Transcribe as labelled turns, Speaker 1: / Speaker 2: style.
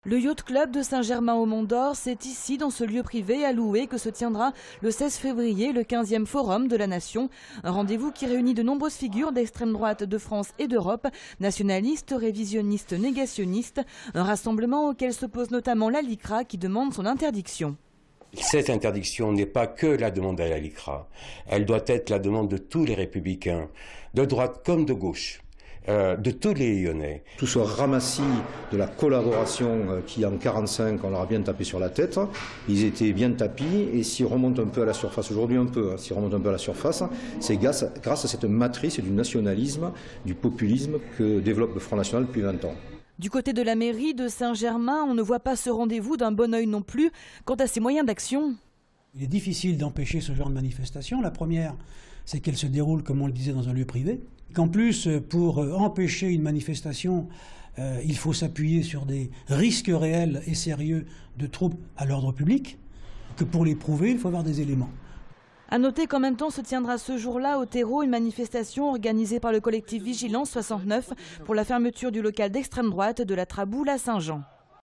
Speaker 1: Le Yacht Club de Saint-Germain-au-Mont-d'Or, c'est ici, dans ce lieu privé alloué, que se tiendra le 16 février le 15e Forum de la Nation. Un rendez-vous qui réunit de nombreuses figures d'extrême droite de France et d'Europe, nationalistes, révisionnistes, négationnistes. Un rassemblement auquel s'oppose notamment la LICRA qui demande son interdiction.
Speaker 2: Cette interdiction n'est pas que la demande de la LICRA. Elle doit être la demande de tous les républicains, de droite comme de gauche. De tous les Lyonnais.
Speaker 3: Tout ce ramassis de la collaboration qui en 1945 on leur a bien tapé sur la tête, ils étaient bien tapis et s'ils remontent un peu à la surface, aujourd'hui un peu, s'ils remontent un peu à la surface, c'est grâce à cette matrice du nationalisme, du populisme que développe le Front National depuis 20 ans.
Speaker 1: Du côté de la mairie de Saint-Germain, on ne voit pas ce rendez-vous d'un bon œil non plus quant à ses moyens d'action.
Speaker 4: Il est difficile d'empêcher ce genre de manifestation. La première, c'est qu'elle se déroule, comme on le disait, dans un lieu privé. Qu'en plus, pour empêcher une manifestation, il faut s'appuyer sur des risques réels et sérieux de troubles à l'ordre public, que pour les prouver, il faut avoir des éléments.
Speaker 1: A noter qu'en même temps se tiendra ce jour-là au terreau une manifestation organisée par le collectif Vigilance 69 pour la fermeture du local d'extrême droite de la Traboule à Saint-Jean.